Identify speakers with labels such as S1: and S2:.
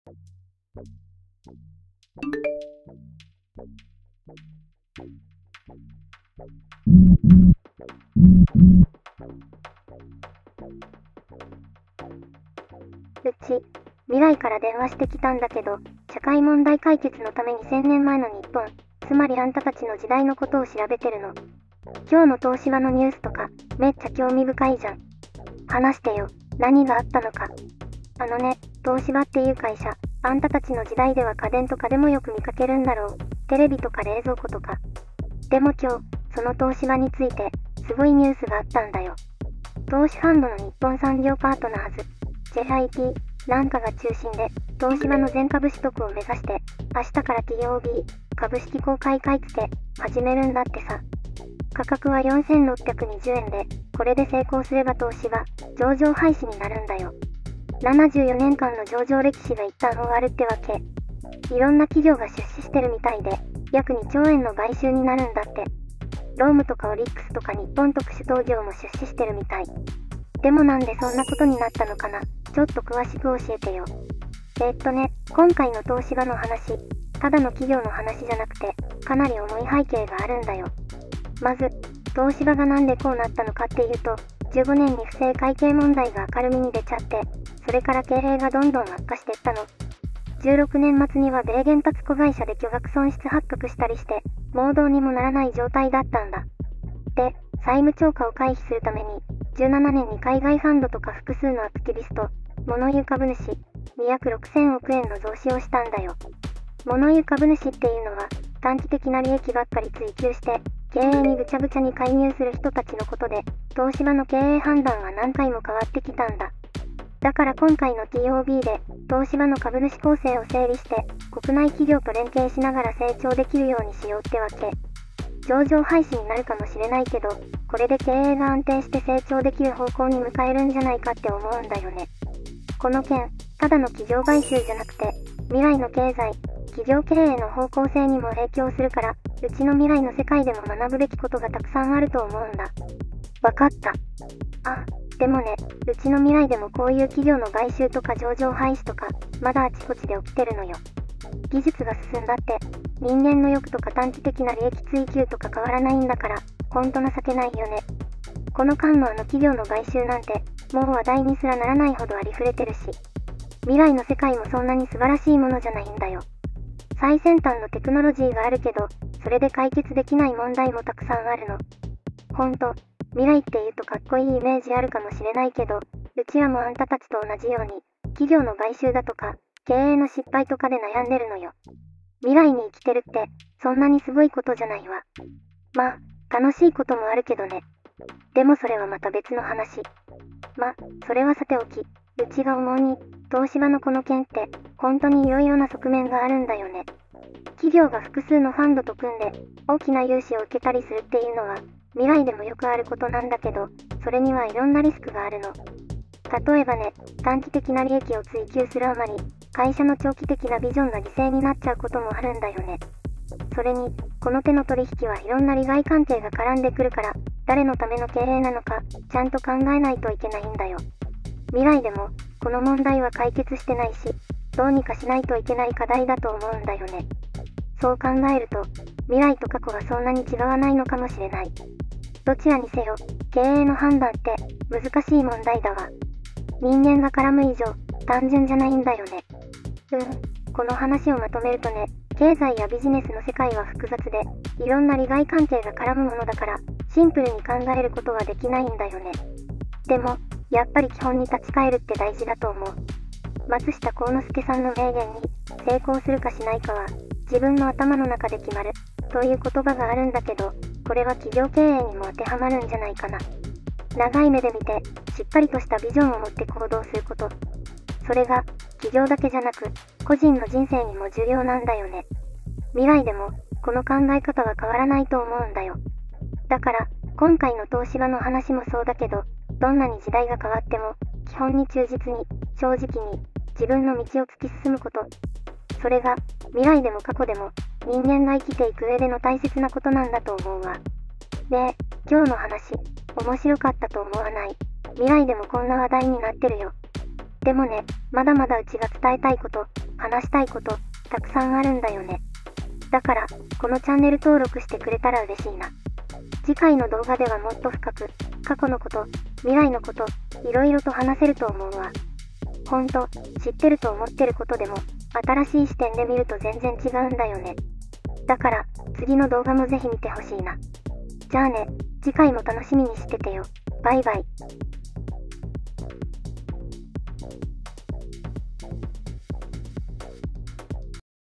S1: うち、未来から電話してきたんだけど、社会問題解決のために1000年前の日本、つまりあんたたちの時代のことを調べてるの。今日の東芝のニュースとか、めっちゃ興味深いじゃん。話してよ、何があったのか。東芝っていう会社、あんたたちの時代では家電とかでもよく見かけるんだろう。テレビとか冷蔵庫とか。でも今日、その東芝について、すごいニュースがあったんだよ。投資ファンドの日本産業パートナーズ、JIP、なんかが中心で、東芝の全株取得を目指して、明日から TOB、株式公開買い付け、始めるんだってさ。価格は4620円で、これで成功すれば東芝、上場廃止になるんだよ。74年間の上場歴史が一旦終わるってわけ。いろんな企業が出資してるみたいで、約2兆円の買収になるんだって。ロームとかオリックスとか日本特殊陶業も出資してるみたい。でもなんでそんなことになったのかな。ちょっと詳しく教えてよ。今回の東芝の話、ただの企業の話じゃなくて、かなり重い背景があるんだよ。まず、東芝がなんでこうなったのかっていうと、15年に不正会計問題が明るみに出ちゃって、それから経営がどんどん悪化していったの。16年末には米原発子会社で巨額損失発覚したりして、もうどうにもならない状態だったんだ。で、債務超過を回避するために、17年に海外ファンドとか複数のアクティビスト、物言う株主、2約6000億円の増資をしたんだよ。物言う株主っていうのは、短期的な利益ばっかり追求して、経営にぐちゃぐちゃに介入する人たちのことで、東芝の経営判断は何回も変わってきたんだ。だから今回の TOB で、東芝の株主構成を整理して、国内企業と連携しながら成長できるようにしようってわけ。上場廃止になるかもしれないけど、これで経営が安定して成長できる方向に向かえるんじゃないかって思うんだよね。この件、ただの企業買収じゃなくて、未来の経済、企業経営の方向性にも影響するから、うちの未来の世界でも学ぶべきことがたくさんあると思うんだ。わかった。でもね、うちの未来でもこういう企業の買収とか上場廃止とか、まだあちこちで起きてるのよ。技術が進んだって、人間の欲とか短期的な利益追求とか変わらないんだから、ほんと情けないよね。この間の企業の買収なんて、もう話題にすらならないほどありふれてるし、未来の世界もそんなに素晴らしいものじゃないんだよ。最先端のテクノロジーがあるけど、それで解決できない問題もたくさんあるの。ほんと、未来って言うとかっこいいイメージあるかもしれないけど、うちらもあんたたちと同じように、企業の買収だとか、経営の失敗とかで悩んでるのよ。未来に生きてるって、そんなにすごいことじゃないわ。まあ、楽しいこともあるけどね。でもそれはまた別の話。それはさておき、うちが思うに、東芝のこの件って、本当にいろいろな側面があるんだよね。企業が複数のファンドと組んで、大きな融資を受けたりするっていうのは、未来でもよくあることなんだけど、それにはいろんなリスクがあるの。例えばね、短期的な利益を追求するあまり、会社の長期的なビジョンが犠牲になっちゃうこともあるんだよね。それに、この手の取引はいろんな利害関係が絡んでくるから、誰のための経営なのか、ちゃんと考えないといけないんだよ。未来でも、この問題は解決してないし、どうにかしないといけない課題だと思うんだよね。そう考えると、未来と過去はそんなに違わないのかもしれない。どちらにせよ、経営の判断って難しい問題だわ。人間が絡む以上、単純じゃないんだよね。この話をまとめるとね、経済やビジネスの世界は複雑で、いろんな利害関係が絡むものだから、シンプルに考えることはできないんだよね。でも、やっぱり基本に立ち返るって大事だと思う。松下幸之助さんの名言に、成功するかしないかは、自分の頭の中で決まる、という言葉があるんだけど、これは企業経営にも当てはまるんじゃないかな。長い目で見て、しっかりとしたビジョンを持って行動すること。それが、企業だけじゃなく、個人の人生にも重要なんだよね。未来でも、この考え方は変わらないと思うんだよ。だから、今回の東芝の話もそうだけど、どんなに時代が変わっても、基本に忠実に、正直に、自分の道を突き進むこと。それが、未来でも過去でも、人間が生きていく上での大切なことなんだと思うわ。で、今日の話、面白かったと思わない？未来でもこんな話題になってるよ。でもね、まだまだうちが伝えたいこと、 話したいこと、たくさんあるんだよね。だから、このチャンネル登録してくれたら嬉しいな。次回の動画ではもっと深く、過去のこと、未来のこと、いろいろと話せると思うわ。ほんと、知ってると思ってることでも、新しい視点で見ると全然違うんだよね。だから、次の動画もぜひ見てほしいな。じゃあね、次回も楽しみにしててよ。バイバイ。